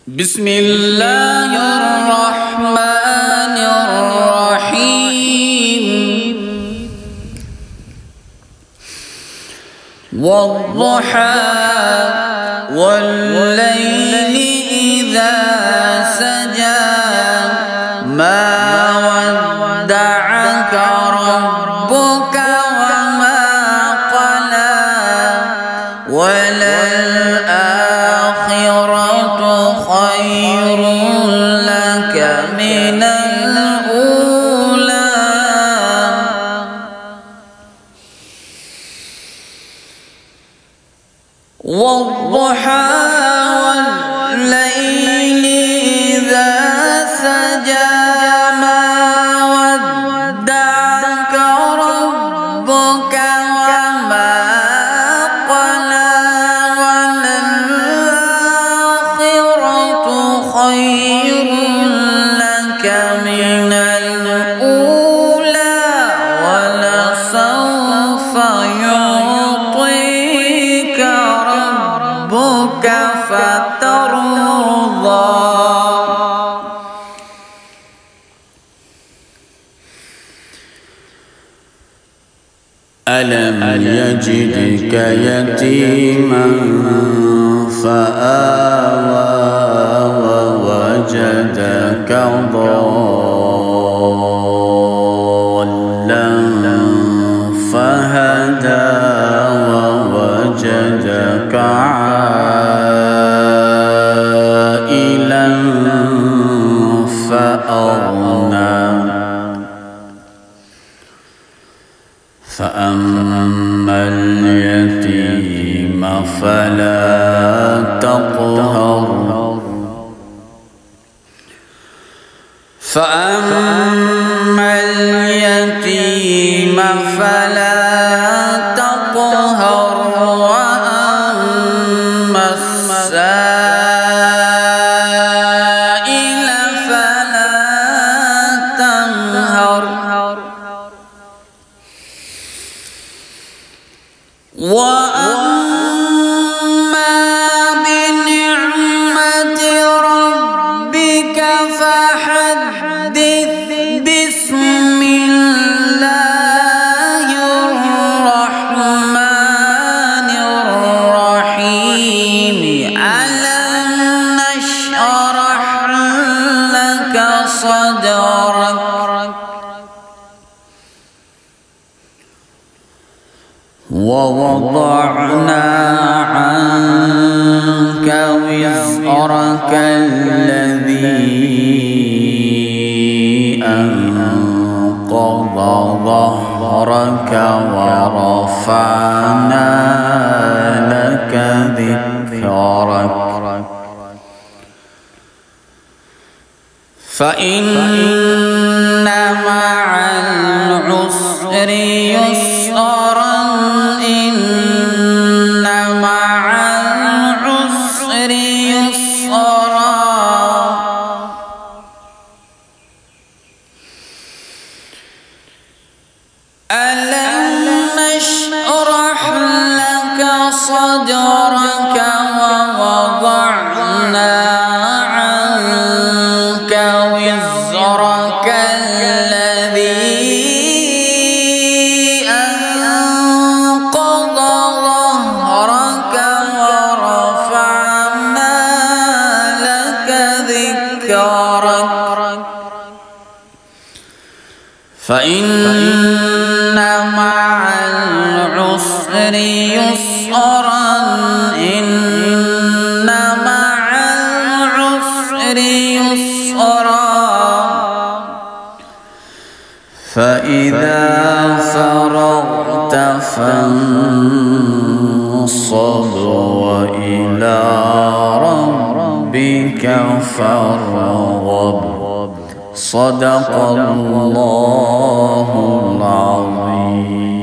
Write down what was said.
بسم الله الرحمن الرحيم والضحى والليل إذا سجى ما ودعك ربك وما قلى وللآخرة خير لك من الأولى والضحى والليل إذا سجى ما ودعك ربك وما قلى وللآخرة خير لك من الأولى ولسوف يعطيك ربك فترضى ألم يجدك يتيما فآوى ووجدك ضالا فهدى ووجدك عائلا فأغنى فأما اليتيم فلا تقهر فأما اليتيم فلا تقهر وأما السائل فلا تنهر وأما بنعمة ربك فحدث بسم الله الرحمن الرحيم ألم نشرح لك صدرك ووضعنا عنك وزرك الذي أنقض ظهرك ورفعنا لك ذكرك فإن مع العسر يسرا إن مع العسر يسرا ألم نشرح لك صدرك ووضعنا عنك وزرك الذي أنقض ظهرك ورفعنا لك ذكرك فإن مع العسر يسرا إن مع العسر يسرا فإذا فرغت فانصب وإلى ربك فارغب صدق الله العظيم.